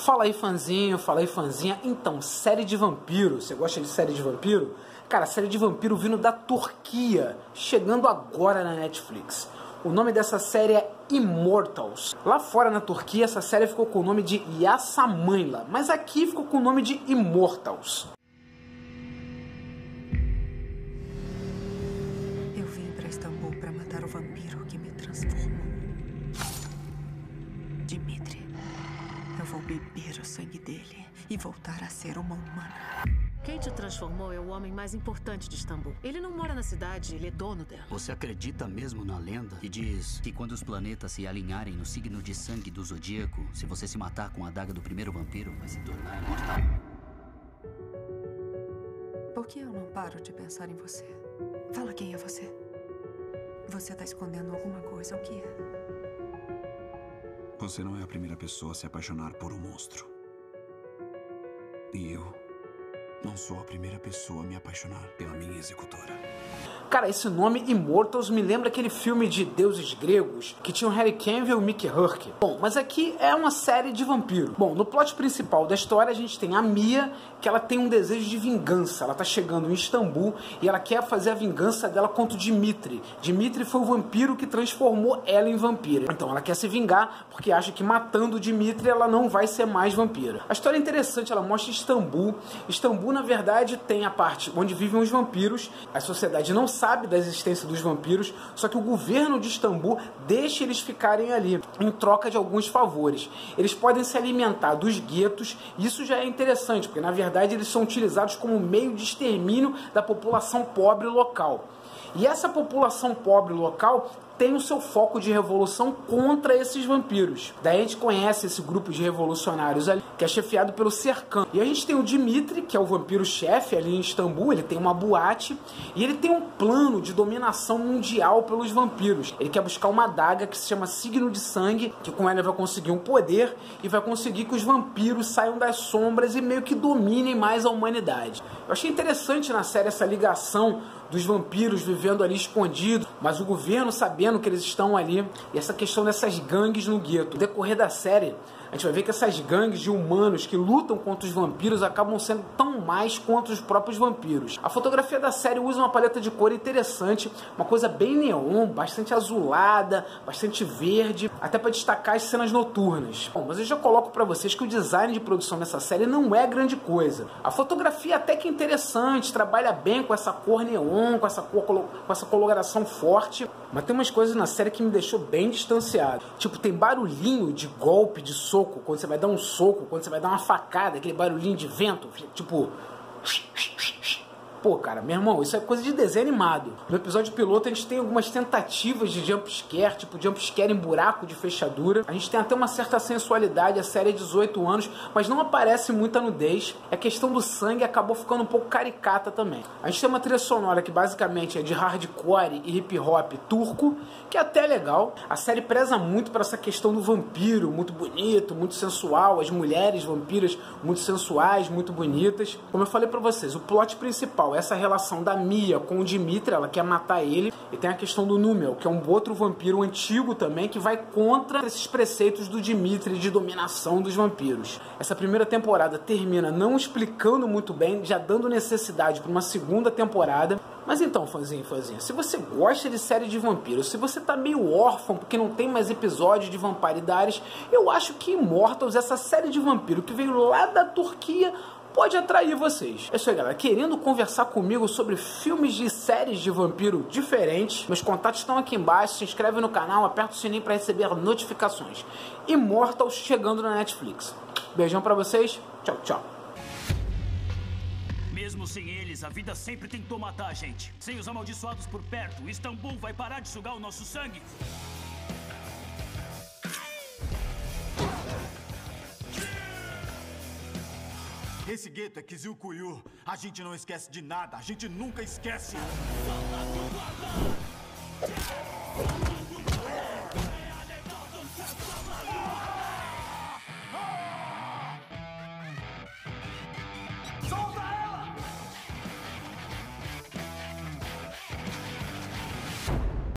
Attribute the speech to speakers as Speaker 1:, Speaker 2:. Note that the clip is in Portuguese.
Speaker 1: Fala aí, fãzinho, fala aí, fãzinha. Então, série de vampiro. Você gosta de série de vampiro? Cara, série de vampiro vindo da Turquia, chegando agora na Netflix. O nome dessa série é Immortals. Lá fora na Turquia, essa série ficou com o nome de Yasamanla, mas aqui ficou com o nome de Immortals.
Speaker 2: Eu vim para Istambul para matar o vampiro que me transformou. Dimitri. Eu vou beber o sangue dele e voltar a ser uma humana.
Speaker 3: Quem te transformou é o homem mais importante de Istambul. Ele não mora na cidade, ele é dono dela.
Speaker 4: Você acredita mesmo na lenda que diz que quando os planetas se alinharem no signo de sangue do zodíaco, se você se matar com a adaga do primeiro vampiro, vai se tornar imortal?
Speaker 2: Por que eu não paro de pensar em você? Fala quem é você. Você tá escondendo alguma coisa, o que é?
Speaker 5: Você não é a primeira pessoa a se apaixonar por um monstro. E eu não sou a primeira pessoa a me apaixonar pela minha executora.
Speaker 1: Cara, esse nome Immortals me lembra aquele filme de deuses gregos que tinha o Harry Cavill e o Mickey Rourke. Bom, mas aqui é uma série de vampiro. Bom, no plot principal da história a gente tem a Mia, que ela tem um desejo de vingança. Ela tá chegando em Istambul e ela quer fazer a vingança dela contra o Dimitri. Dimitri foi o vampiro que transformou ela em vampira. Então ela quer se vingar porque acha que matando o Dimitri ela não vai ser mais vampira. A história é interessante, ela mostra Istambul. Istambul, na verdade, tem a parte onde vivem os vampiros. A sociedade não sabe da existência dos vampiros, só que o governo de Istambul deixa eles ficarem ali, em troca de alguns favores. Eles podem se alimentar dos guetos, e isso já é interessante, porque na verdade eles são utilizados como meio de extermínio da população pobre local. E essa população pobre local tem o seu foco de revolução contra esses vampiros. Daí a gente conhece esse grupo de revolucionários ali, que é chefiado pelo Serkan. E a gente tem o Dimitri, que é o vampiro-chefe ali em Istambul, ele tem uma boate, e ele tem um plano de dominação mundial pelos vampiros. Ele quer buscar uma adaga que se chama Signo de Sangue, que com ela vai conseguir um poder, e vai conseguir que os vampiros saiam das sombras e meio que dominem mais a humanidade. Eu achei interessante na série essa ligação dos vampiros vivendo ali escondidos, mas o governo sabendo que eles estão ali, e essa questão dessas gangues no gueto. No decorrer da série, a gente vai ver que essas gangues de humanos que lutam contra os vampiros acabam sendo tão mais contra os próprios vampiros. A fotografia da série usa uma paleta de cor interessante, uma coisa bem neon, bastante azulada, bastante verde, até para destacar as cenas noturnas. Bom, mas eu já coloco para vocês que o design de produção dessa série não é grande coisa. A fotografia até que é interessante, trabalha bem com essa cor neon, com essa coloração forte, mas tem umas coisas na série que me deixou bem distanciado. Tipo, tem barulhinho de golpe, de soco, quando você vai dar um soco, quando você vai dar uma facada, aquele barulhinho de vento, tipo... Pô, cara, meu irmão, isso é coisa de desenho animado. No episódio piloto a gente tem algumas tentativas de jumpscare, tipo jumpscare em buraco de fechadura. A gente tem até uma certa sensualidade, a série é 18 anos, mas não aparece muita nudez. A questão do sangue acabou ficando um pouco caricata também. A gente tem uma trilha sonora que basicamente é de hardcore e hip hop turco, que é até legal. A série preza muito para essa questão do vampiro, muito bonito, muito sensual, as mulheres vampiras muito sensuais, muito bonitas. Como eu falei pra vocês, o plot principal, essa relação da Mia com o Dimitri, ela quer matar ele, e tem a questão do Númel, que é um outro vampiro antigo também, que vai contra esses preceitos do Dimitri de dominação dos vampiros. Essa primeira temporada termina não explicando muito bem, já dando necessidade para uma segunda temporada. Mas então, fãzinho, se você gosta de série de vampiros, se você tá meio órfão porque não tem mais episódios de Vamparidares, eu acho que Immortals, essa série de vampiro que veio lá da Turquia, pode atrair vocês. É isso aí, galera. Querendo conversar comigo sobre filmes de séries de vampiro diferentes, meus contatos estão aqui embaixo. Se inscreve no canal, aperta o sininho para receber notificações. Immortals chegando na Netflix. Beijão pra vocês. Tchau, tchau.
Speaker 4: Mesmo sem eles, a vida sempre tentou matar a gente. Sem os amaldiçoados por perto, Istambul vai parar de sugar o nosso sangue.
Speaker 6: Esse gueto é Kizilkuyu. A gente não esquece de nada. A gente nunca esquece.